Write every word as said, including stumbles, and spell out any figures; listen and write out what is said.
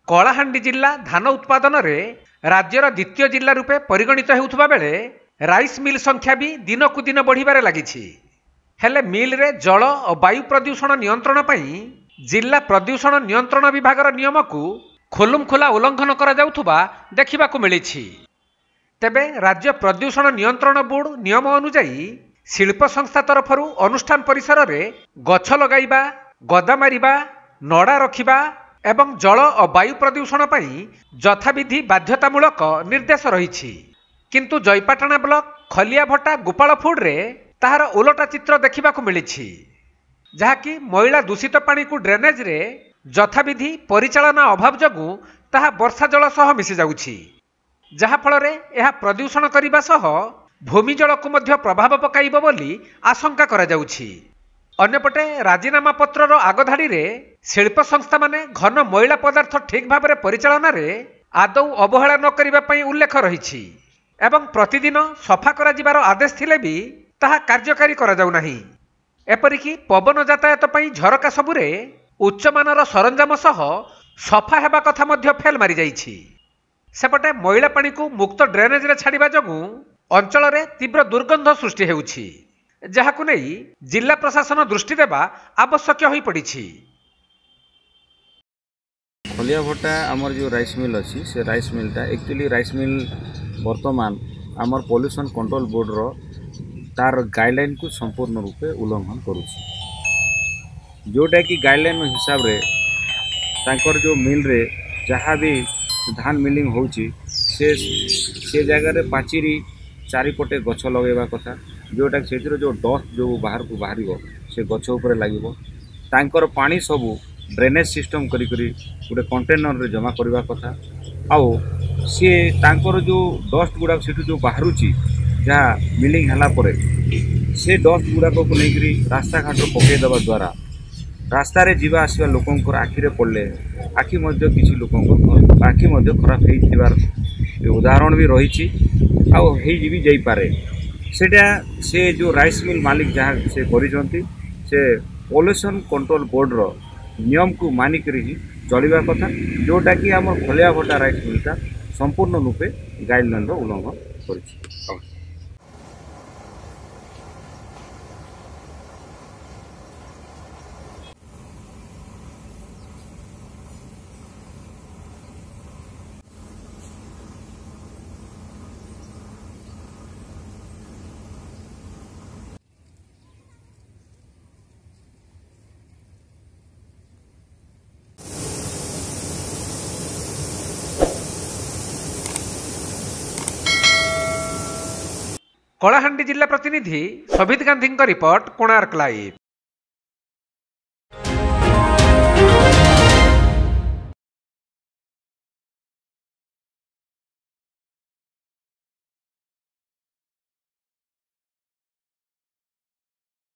कलाहांडी जिला धान उत्पादन में राज्यर द्वितीय जिला रूपे परिगणित होउथबा बेले राइस मिल संख्या भी दिनकु दिन बढ़िबारे लागिछि। हेले मिल रे जल और वायु प्रदूषण नियंत्रण पई जिला प्रदूषण नियंत्रण विभागर नियम को खोलुम खोला उल्लंघन करा जाउथबा देखिबाकु मिलिछि। तेबे राज्य प्रदूषण नियंत्रण बोर्ड नियम अनुसायी शिल्प संस्था तरफरु अनुष्ठान परिसर रे गछ लगाइबा, गदा मारिबा, नड़ा रखिबा एवं जल और वायु प्रदूषण पई यथाविधि बाध्यतामूलक निर्देश रहिछि। किंतु जयपाटना ब्लॉक खलियाभट्टा गोपालफुड रे ताहार उलटा चित्र देखिबाकु मिलिछि, जहाँकि मैला दूषित पानी को ड्रेनेज रे यथाविधि परिचालना अभाव जगु ताहा वर्षा जल सह मिसी जाउछि, जहा फलरे एहा प्रदूषण करिबा सह भूमि जल को मध्य प्रभाव पकाइबो बोली आशंका करा जाउछि। अन्यपटे राजीनामा पत्रर आगधाड़ी रे शिल्प संस्था माने घन मैला पदार्थ ठीक भाव में परिचालन रे आदौ अवहेला न करिबा पई उल्लेख रहिछि एवं प्रतिदिन सफा करा जिबार आदेश थिले भी ताहा कार्यकारी करा जाउ नाही। एपरिकी पवन यातायात पई झरका सबुरे उच्चमानर सरंजाम सह सफा हेबा कथा मध्य फेल मारी जाइछि। सेपटे मैला पानी को मुक्त ड्रेनेज रे छाड़िबा जगु अंचल रे तीव्र दुर्गंध सृष्टि हेउछि, जहाकु नै जिला प्रशासन दृष्टि देबा आवश्यक होई पड़िछि। खलियाभट्टा आमर जो राइस मिल अच्छी से राइस मिलटा एक्चुअली राइस मिल वर्तमान आमर पॉल्यूशन कंट्रोल बोर्ड रो तार गाइडलाइन को संपूर्ण रूपे उल्लंघन करुछि, जोटा कि गाइडलाइन हिसाब रे तांकर जो मिल रे जहाँ भी धान मिलिंग होउछि से से जगह रे पाचिरी चारिपटे गछ लगेबा कथा, जोटा से जो डस्ट जो बाहर को बाहर से गछ उपर लगे तांकर पानी सबू ड्रेनेज सिस्टम करी करी गोटे कंटेनर रे जमा करबा कथा। आउ सी तांकर जो डस्ट गुड़ा से जो बाहरुची जहाँ मिलिंग हला परे से डस्ट गुड़ा को लेकरी रास्ता घाट पकई देवा द्वारा रास्ता रे जीवा आसवा लोकंकर आखिरे पड़ले आखि मध्य किसी लोकंकर आखि मध्य खराब होइथिबार उदाहरण भी रही आउ भी जाई पारे। सेटा से जो राइस मिल मालिक जहाँ से करिसंती से पॉल्यूशन कंट्रोल बोर्ड रो नियम को मानिक ही चलवा कथा, जोटा कि आम खलियाभट्टा राइस मिलटा संपूर्ण रूपे गाइडलाइन उल्लंघन करिछि। कलाहांडी जिला प्रतिनिधि सबित गांधी रिपोर्ट, कोणार्क लाइव।